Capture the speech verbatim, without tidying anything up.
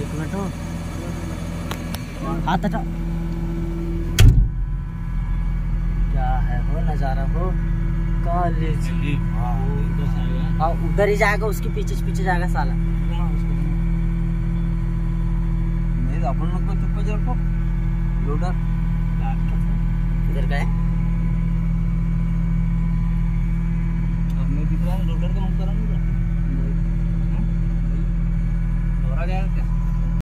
एक मिनट हो, हाथ हटाओ। क्या है वो नजारा हो कॉलेज। हाँ उधर ही जाएगा, उसके पीछे पीछे जाएगा साला। नहीं अपन लोग को चुप कर जाओ लोडर इधर का है।